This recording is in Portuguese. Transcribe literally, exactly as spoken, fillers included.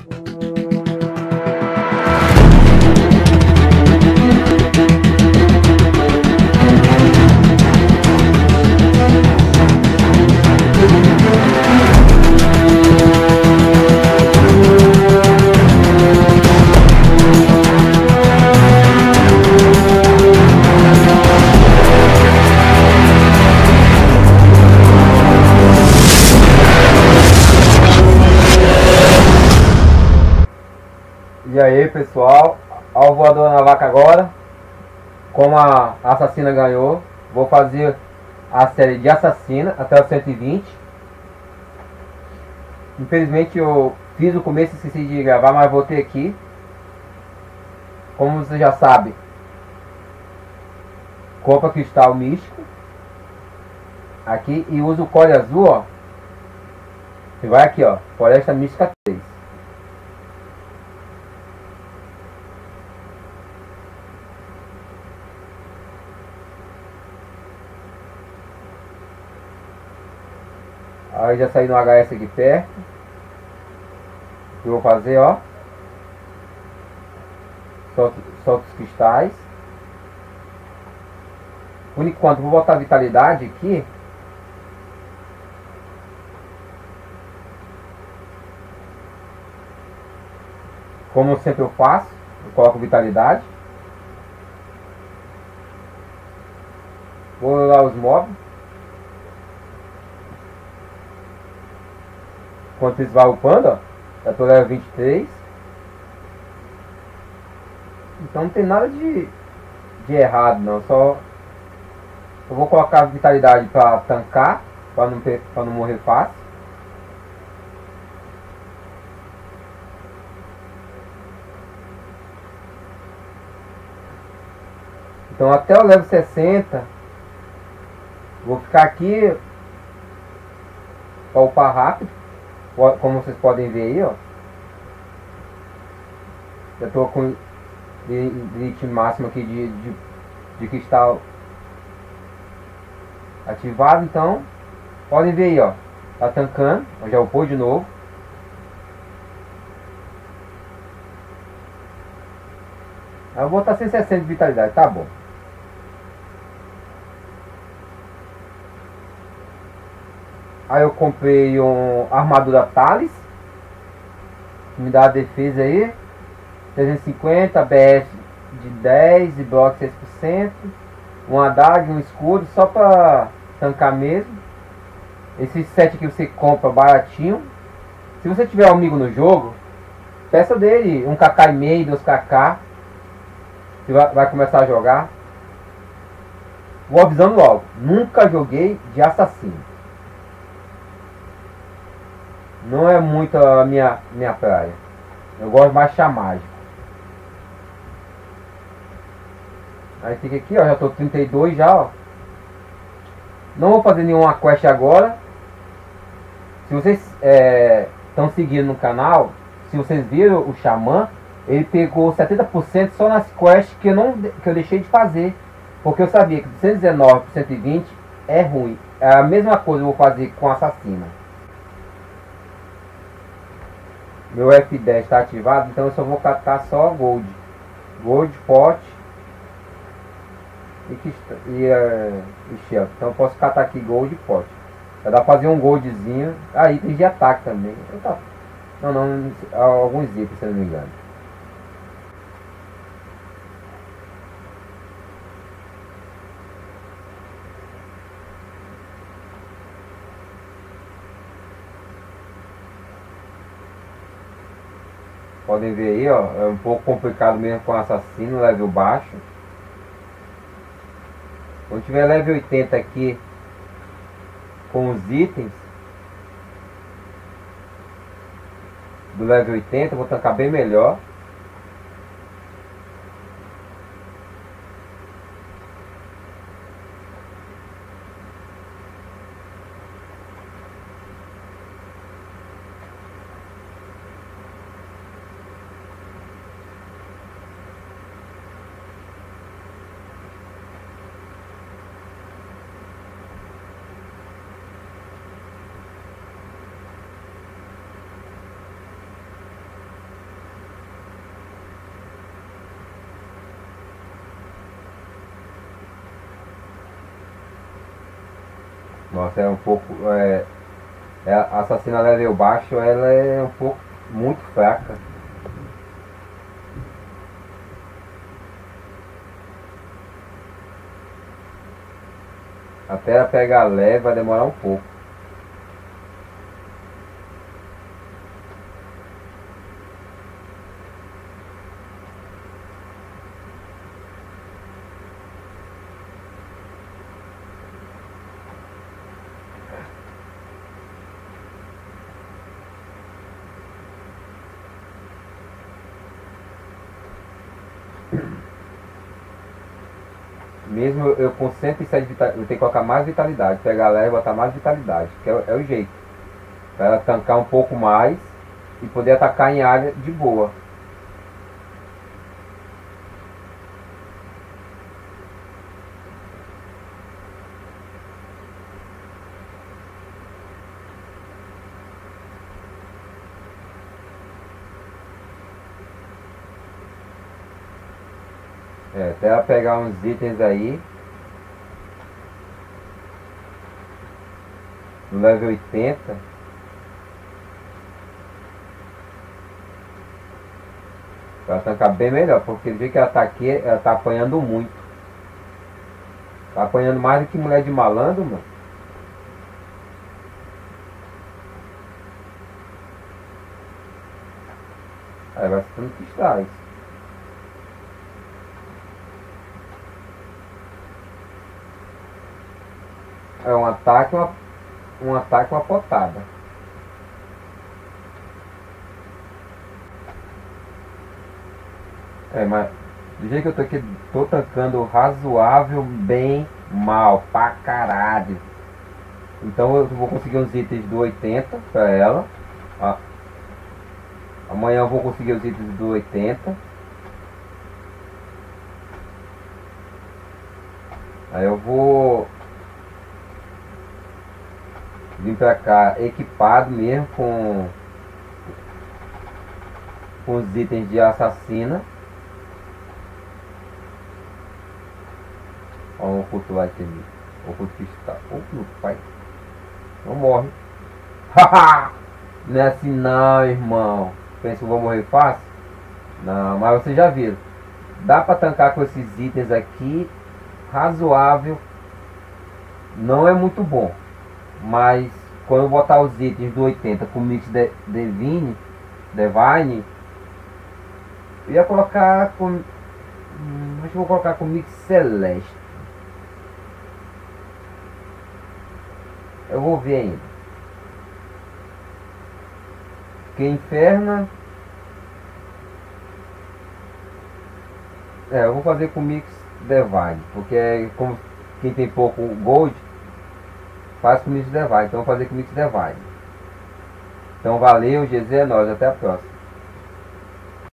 E aí pessoal, ao voador na vaca agora. Como a assassina ganhou, vou fazer a série de assassina até o cento e vinte. Infelizmente eu fiz o começo e esqueci de gravar, mas voltei aqui. Como você já sabe, compra cristal místico aqui e usa o core azul, ó. E vai aqui, ó, Floresta Mística três. Aí já saí no H S aqui perto. O que eu vou fazer, ó. Solto, solto os cristais. Por enquanto, vou botar a vitalidade aqui. Como sempre eu faço, eu coloco vitalidade. Vou olhar os mobs. Enquanto eles vão upando, ó. Já tô level vinte e três. Então não tem nada de, de errado não. Só eu vou colocar a vitalidade para tancar, para não, pra não morrer fácil. Então até o level sessenta vou ficar aqui para upar rápido. Como vocês podem ver aí, ó. Eu tô com limite máximo aqui de, de, de cristal ativado, então podem ver aí, ó. Tá tancando, já upou de novo. Eu vou botar cento e sessenta de vitalidade, tá bom. Aí eu comprei um armadura Thales, que me dá a defesa aí, trezentos e cinquenta, B F de dez e bloco seis por cento, um adaga, um escudo, só pra tancar mesmo. Esse set aqui você compra baratinho. Se você tiver um amigo no jogo, peça dele um K K e meio, dois K K, você vai, vai começar a jogar. Vou avisando logo, nunca joguei de assassino. Não é muito a minha, minha praia. Eu gosto mais de chamágico. Aí fica aqui, ó. Já tô trinta e dois já, ó. Não vou fazer nenhuma quest agora. Se vocês estão é, seguindo no canal, se vocês viram o Xamã, ele pegou setenta por cento só nas quests que eu, não, que eu deixei de fazer. Porque eu sabia que de cento e dezenove por cento e vinte é ruim. É a mesma coisa eu vou fazer com Assassina. Meu F dez está ativado, então eu só vou catar só Gold. Gold, Pot e, e, uh, e Shell. Então eu posso catar aqui Gold e Pot. Vai dar pra fazer um Goldzinho. Ah, itens de ataque também. Não, não, alguns itens, se eu não me engano. Podem ver aí, ó, é um pouco complicado mesmo com assassino, level baixo. Quando tiver level oitenta aqui com os itens do level oitenta, eu vou tancar bem melhor. Nossa, é um pouco. É, é, a assassina level baixo, ela é um pouco muito fraca. Até ela pegar leve vai demorar um pouco. Mesmo eu, eu com cento e sete vitalidade, eu tenho que colocar mais vitalidade. Pegar leve e botar mais vitalidade. Que é, é o jeito. Para ela tancar um pouco mais e poder atacar em área de boa. É, até ela pegar uns itens aí. No level oitenta. Pra tancar bem melhor. Porque do jeito que ela tá aqui, ela tá apanhando muito. Tá apanhando mais do que mulher de malandro, mano. Aí vai ficando cristais. É um ataque, uma, um ataque, uma potada. É, mas do jeito que eu tô aqui, tô tancando razoável, bem mal, pra caralho. Então eu vou conseguir uns itens do oitenta pra ela. Ó. Amanhã eu vou conseguir os itens do oitenta. Aí eu vou vir pra cá equipado mesmo com, com os itens de assassina. Ó, um oculto lá aqui. Oculto cristal. Ô, meu pai. Não morre. Haha! Não é assim não, irmão. Pensa que eu vou morrer fácil? Não, mas vocês já viram. Dá pra tancar com esses itens aqui. Razoável. Não é muito bom. Mas quando eu botar os itens do oitenta com mix de Divine, Divine, eu ia colocar com. Hum, acho que vou colocar com mix Celeste. Eu vou ver ainda. Que Inferna. É, eu vou fazer com mix Divine. Porque como quem tem pouco gold, faz com mix Divine. Então eu vou fazer com mix Divine. Então valeu, G Z, é nóis, até a próxima.